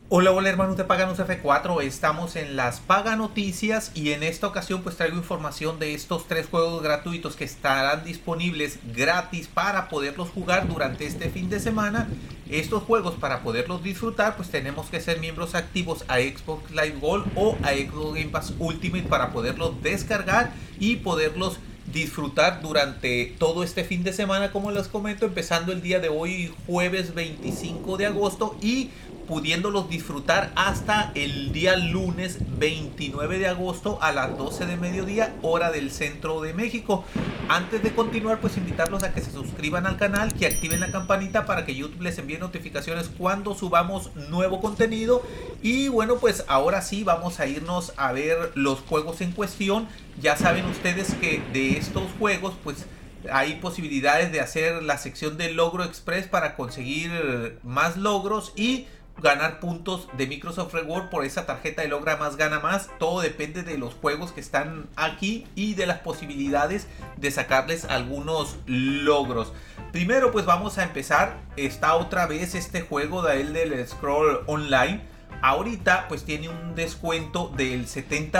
Hola, hola hermanos de Paganos F4, estamos en las Paga Noticias y en esta ocasión pues traigo información de estos tres juegos gratuitos que estarán disponibles gratis para poderlos jugar durante este fin de semana. Estos juegos, para poderlos disfrutar, pues tenemos que ser miembros activos a Xbox Live Gold o a Xbox Game Pass Ultimate para poderlos descargar y poderlos disfrutar durante todo este fin de semana, como les comento, empezando el día de hoy, jueves 25 de agosto, y pudiéndolos disfrutar hasta el día lunes 29 de agosto a las 12 de mediodía, hora del centro de México. Antes de continuar, pues invitarlos a que se suscriban al canal, que activen la campanita para que YouTube les envíe notificaciones cuando subamos nuevo contenido. Y bueno, pues ahora sí vamos a irnos a ver los juegos en cuestión. Ya saben ustedes que de estos juegos pues hay posibilidades de hacer la sección de logro express para conseguir más logros y ganar puntos de Microsoft Reward por esa tarjeta de logra más gana más. Todo depende de los juegos que están aquí y de las posibilidades de sacarles algunos logros. Primero pues vamos a empezar. Está otra vez este juego de Elder Scroll Online. Ahorita pues tiene un descuento del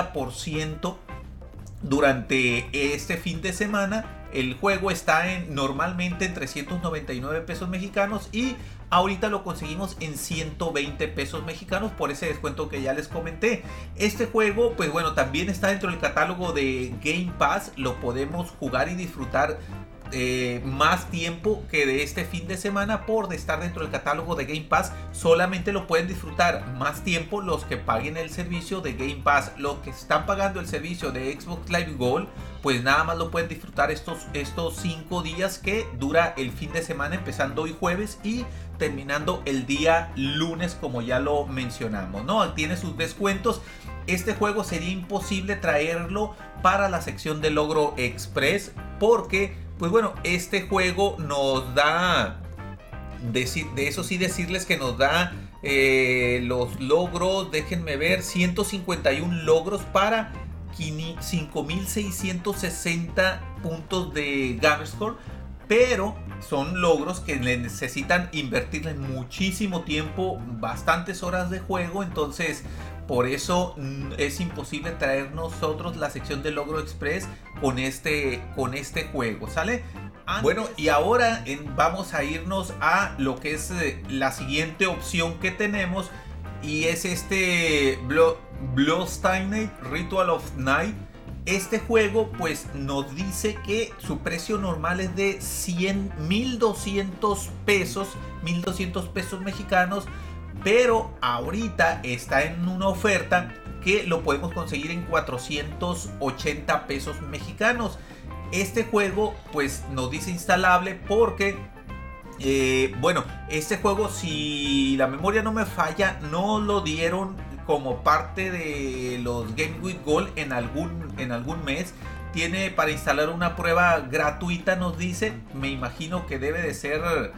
70% durante este fin de semana. El juego está normalmente en 399 pesos mexicanos y ahorita lo conseguimos en 120 pesos mexicanos por ese descuento que ya les comenté. Este juego, pues bueno, también está dentro del catálogo de Game Pass. Lo podemos jugar y disfrutar más tiempo que de este fin de semana por estar dentro del catálogo de Game Pass. Solamente lo pueden disfrutar más tiempo los que paguen el servicio de Game Pass. Los que están pagando el servicio de Xbox Live Gold, pues nada más lo pueden disfrutar estos 5 días que dura el fin de semana, empezando hoy jueves y terminando el día lunes, como ya lo mencionamos, ¿no? Tiene sus descuentos. Este juego sería imposible traerlo para la sección de logro express porque pues bueno, este juego nos da, de eso sí decirles que nos da los logros, déjenme ver, 151 logros para 5660 puntos de Gamerscore. Pero son logros que necesitan invertirle muchísimo tiempo, bastantes horas de juego. Entonces por eso es imposible traer nosotros la sección de logro express con este juego, ¿sale? Bueno, y ahora vamos a irnos a lo que es la siguiente opción que tenemos, y es este Bloodstained Ritual of Night. Este juego pues nos dice que su precio normal es de 1,200 pesos, 1,200 pesos mexicanos, pero ahorita está en una oferta que lo podemos conseguir en 480 pesos mexicanos. Este juego pues nos dice instalable porque bueno, este juego, si la memoria no me falla, no lo dieron como parte de los Game With Gold en algún mes. Tiene para instalar una prueba gratuita, nos dice. Me imagino que debe ser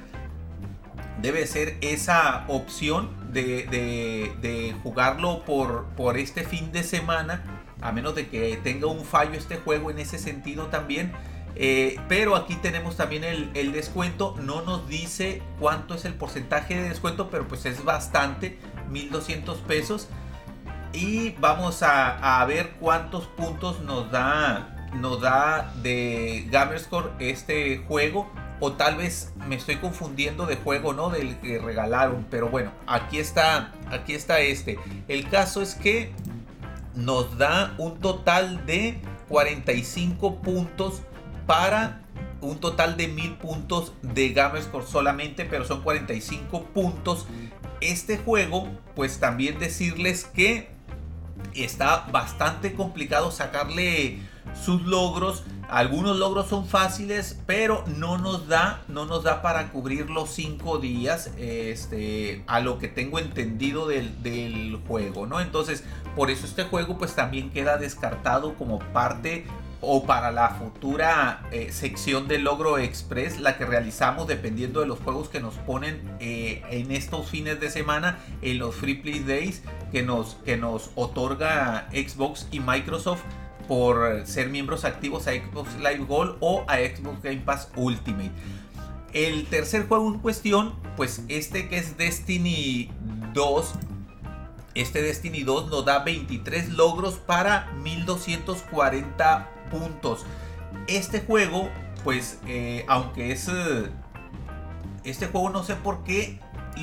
esa opción de jugarlo por este fin de semana, a menos de que tenga un fallo este juego en ese sentido también. Pero aquí tenemos también el descuento. No nos dice cuánto es el porcentaje de descuento, pero pues es bastante, 1,200 pesos. Y vamos a ver cuántos puntos nos da de Gamerscore este juego. O tal vez me estoy confundiendo de juego, ¿no? Del que regalaron. Pero bueno, aquí está este. El caso es que nos da un total de 45 puntos para un total de 1000 puntos de Gamerscore solamente, pero son 45 puntos. Este juego, pues también decirles que está bastante complicado sacarle sus logros. Algunos logros son fáciles, pero no nos da para cubrir los 5 días, a lo que tengo entendido del juego, ¿no? Entonces, por eso este juego pues también queda descartado como parte o para la futura sección de logro express, la que realizamos dependiendo de los juegos que nos ponen en estos fines de semana, en los Free Play Days que nos otorga Xbox y Microsoft por ser miembros activos a Xbox Live Gold o a Xbox Game Pass Ultimate. El tercer juego en cuestión, pues este que es Destiny 2, Este Destiny 2 nos da 23 logros para 1240 puntos. Este juego, pues, aunque es... este juego no sé por qué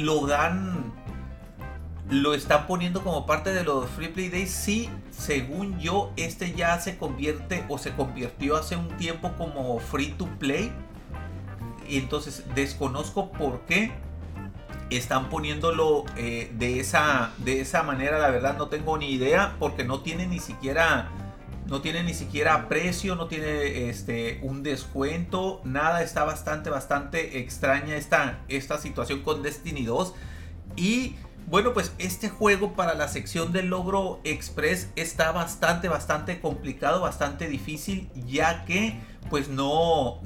lo están poniendo como parte de los Free Play Days. Sí, según yo, este ya se convierte o se convirtió hace un tiempo como Free to Play. Y entonces desconozco por qué están poniéndolo de esa manera. La verdad no tengo ni idea, porque no tiene ni siquiera precio, no tiene un descuento, nada. Está bastante extraña esta situación con Destiny 2. Y bueno, pues este juego para la sección del logro express está bastante complicado, bastante difícil, ya que pues no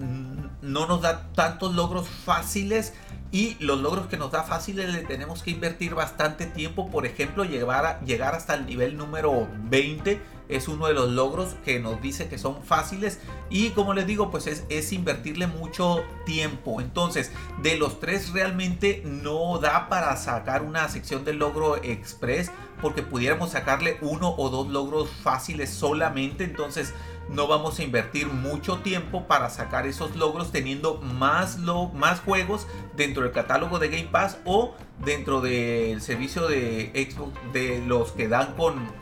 nos da tantos logros fáciles. Y los logros que nos da fáciles le tenemos que invertir bastante tiempo. Por ejemplo, llegar hasta el nivel número 20 es uno de los logros que nos dice que son fáciles. Y como les digo, pues es invertirle mucho tiempo. Entonces, de los tres realmente no da para sacar una sección del logro express, porque pudiéramos sacarle uno o dos logros fáciles solamente. Entonces no vamos a invertir mucho tiempo para sacar esos logros, teniendo más juegos dentro del catálogo de Game Pass o dentro del servicio de Xbox, de los que dan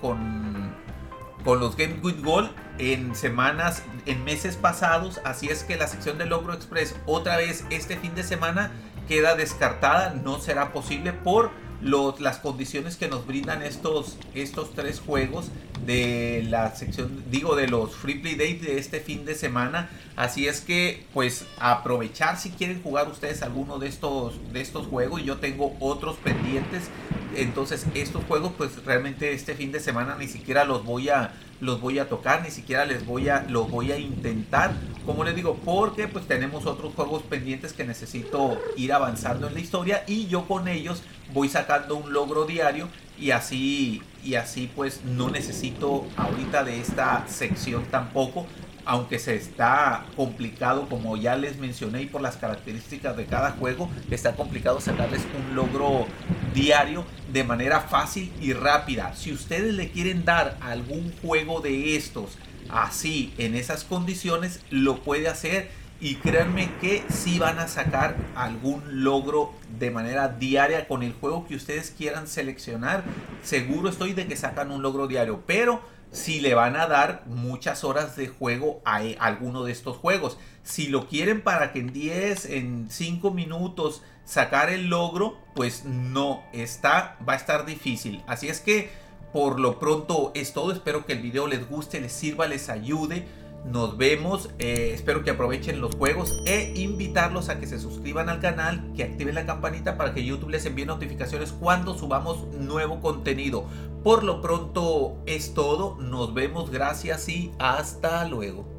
con los Game with Gold en meses pasados. Así es que la sección de logro express otra vez este fin de semana queda descartada. No será posible por las condiciones que nos brindan estos tres juegos de la sección, de los Free Play Days de este fin de semana. Así es que pues aprovechar si quieren jugar ustedes alguno de estos juegos. Yo tengo otros pendientes. Entonces estos juegos pues realmente este fin de semana ni siquiera los voy a tocar, ni siquiera los voy a intentar, como les digo, porque pues tenemos otros juegos pendientes que necesito ir avanzando en la historia, y yo con ellos voy sacando un logro diario, y así pues no necesito ahorita de esta sección tampoco. Aunque se está complicado, como ya les mencioné, y por las características de cada juego, está complicado sacarles un logro diario de manera fácil y rápida. Si ustedes le quieren dar a algún juego de estos así, en esas condiciones, lo puede hacer. Y créanme que sí van a sacar algún logro de manera diaria con el juego que ustedes quieran seleccionar. Seguro estoy de que sacan un logro diario, pero si le van a dar muchas horas de juego a alguno de estos juegos. Si lo quieren para que en 5 minutos sacar el logro, pues no, va a estar difícil. Así es que por lo pronto es todo. Espero que el video les guste, les sirva, les ayude. Nos vemos, espero que aprovechen los juegos, e invitarlos a que se suscriban al canal, que activen la campanita para que YouTube les envíe notificaciones cuando subamos nuevo contenido. Por lo pronto es todo, nos vemos, gracias y hasta luego.